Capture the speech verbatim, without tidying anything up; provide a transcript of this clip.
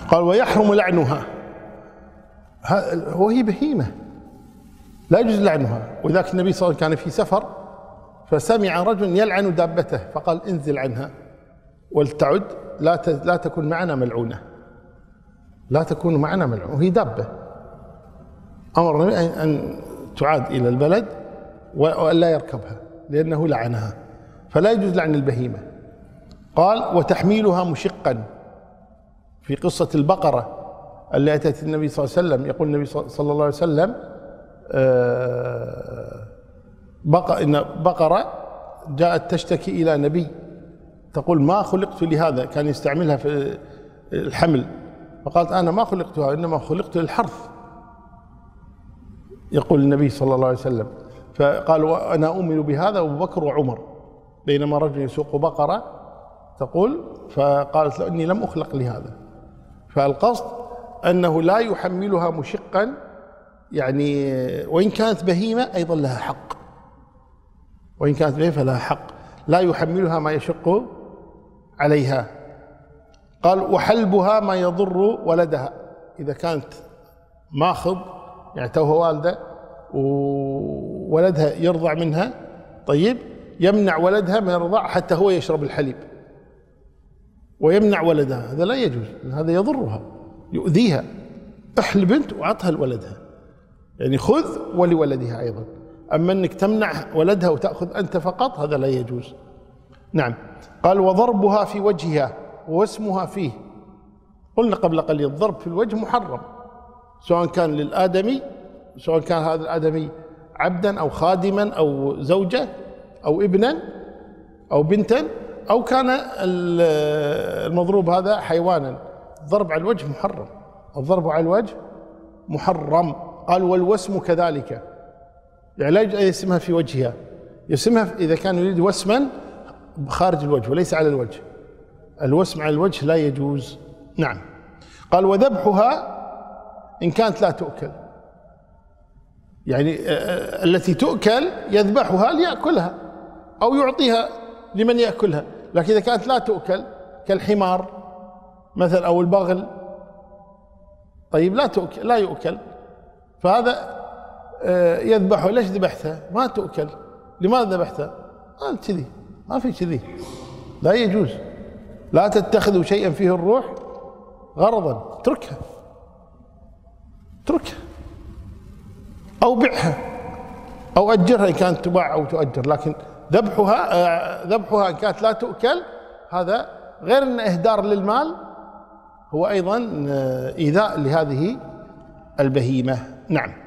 قال ويحرم لعنها، وهي بهيمة لا يجوز لعنها. وذاك النبي صلى الله عليه وسلم كان في سفر فسمع رجل يلعن دابته فقال انزل عنها ولتعد لا لا تكن معنا ملعونة، لا تكون معنا ملعونة، وهي دابة. أمر النبي أن تعاد إلى البلد وأن لا يركبها لأنه لعنها، فلا يجوز لعن البهيمة. قال وتحميلها مشقا، في قصة البقرة اللي أتت النبي صلى الله عليه وسلم، يقول النبي صلى الله عليه وسلم إن بقرة جاءت تشتكي إلى نبي تقول ما خلقت لهذا، كان يستعملها في الحمل، فقالت أنا ما خلقتها إنما خلقت للحرث، يقول النبي صلى الله عليه وسلم. فقال وأنا أؤمن بهذا وأبو بكر وعمر، بينما رجل يسوق بقرة تقول فقالت له إني لم أخلق لهذا. فالقصد أنه لا يحملها مشقا، يعني وإن كانت بهيمة أيضا لها حق، وإن كانت بهيمة فلها حق، لا يحملها ما يشق عليها. قال وحلبها ما يضر ولدها، إذا كانت ماخض يعني توها والدة وولدها يرضع منها، طيب يمنع ولدها من الرضاع حتى هو يشرب الحليب ويمنع ولدها، هذا لا يجوز، هذا يضرها يؤذيها. احل بنت وعطها لولدها، يعني خذ ولولدها أيضا. أما أنك تمنع ولدها وتأخذ أنت فقط هذا لا يجوز. نعم. قال وضربها في وجهها ووسمها فيه، قلنا قبل قليل الضرب في الوجه محرم، سواء كان للآدمي، سواء كان هذا الآدمي عبدا أو خادما أو زوجة أو ابنا أو بنتا، أو كان المضروب هذا حيوانا. الضرب على الوجه محرم، الضرب على الوجه محرم. قال والوسم كذلك، يعني لا يسمها في وجهها، يسمها إذا كان يريد وسما خارج الوجه وليس على الوجه، الوسم على الوجه لا يجوز. نعم. قال وذبحها إن كانت لا تؤكل، يعني التي تؤكل يذبحها ليأكلها أو يعطيها لمن يأكلها، لكن إذا كانت لا تؤكل كالحمار مثلا أو البغل، طيب لا تؤكل، لا يؤكل، فهذا يذبحه. ليش ذبحتها؟ ما تؤكل، لماذا ذبحتها؟ قال كذي، ما في كذي، لا يجوز. لا تتخذوا شيئا فيه الروح غرضا، اتركها اتركها أو بيعها أو أجرها إن كانت تباع أو تؤجر، لكن ذبحها ذبحها إن كانت لا تؤكل هذا غير أن إهدار للمال، هو أيضا إيذاء لهذه البهيمة. نعم.